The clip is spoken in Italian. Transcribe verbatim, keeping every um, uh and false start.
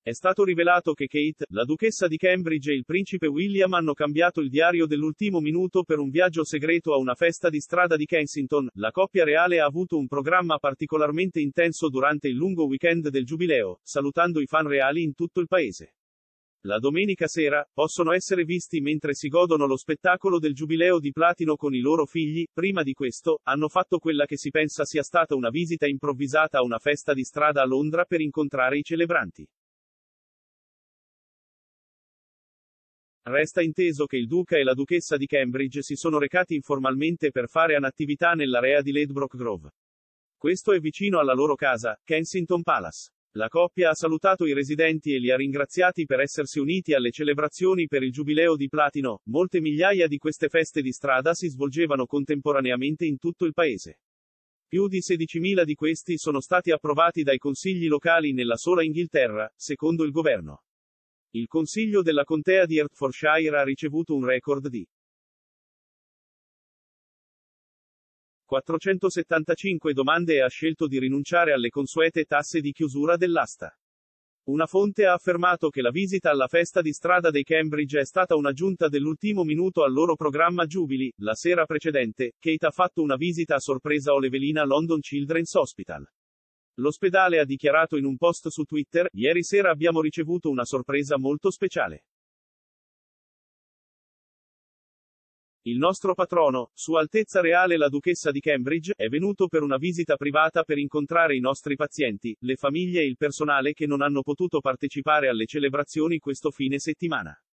È stato rivelato che Kate, la duchessa di Cambridge e il principe William hanno cambiato il diario dell'ultimo minuto per un viaggio segreto a una festa di strada di Kensington. La coppia reale ha avuto un programma particolarmente intenso durante il lungo weekend del Giubileo, salutando i fan reali in tutto il paese. La domenica sera, possono essere visti mentre si godono lo spettacolo del Giubileo di Platino con i loro figli. Prima di questo, hanno fatto quella che si pensa sia stata una visita improvvisata a una festa di strada a Londra per incontrare i celebranti. Resta inteso che il duca e la duchessa di Cambridge si sono recati informalmente per fare un'attività nell'area di Ladbroke Grove. Questo è vicino alla loro casa, Kensington Palace. La coppia ha salutato i residenti e li ha ringraziati per essersi uniti alle celebrazioni per il Giubileo di Platino. Molte migliaia di queste feste di strada si svolgevano contemporaneamente in tutto il paese. Più di sedicimila di questi sono stati approvati dai consigli locali nella sola Inghilterra, secondo il governo. Il consiglio della contea di Hertfordshire ha ricevuto un record di quattrocentosettantacinque domande e ha scelto di rinunciare alle consuete tasse di chiusura dell'asta. Una fonte ha affermato che la visita alla festa di strada dei Cambridge è stata un'aggiunta dell'ultimo minuto al loro programma Jubilee. La sera precedente, Kate ha fatto una visita a sorpresa all'Evelina London Children's Hospital. L'ospedale ha dichiarato in un post su Twitter: "Ieri sera abbiamo ricevuto una sorpresa molto speciale. Il nostro patrono, Sua Altezza Reale la Duchessa di Cambridge, è venuto per una visita privata per incontrare i nostri pazienti, le famiglie e il personale che non hanno potuto partecipare alle celebrazioni questo fine settimana.